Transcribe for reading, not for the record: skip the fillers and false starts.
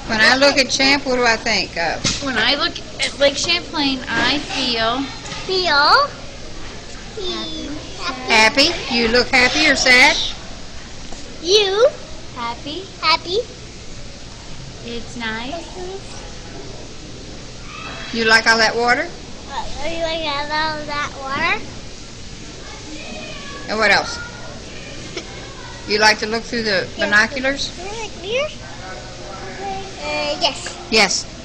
When I look at Champ, what do I think of? When I look at Lake Champlain, I feel Happy? You look happy or sad? You happy. It's nice. You like all that water? You like all that water? And what else? You like to look through the binoculars? Yes. Yes.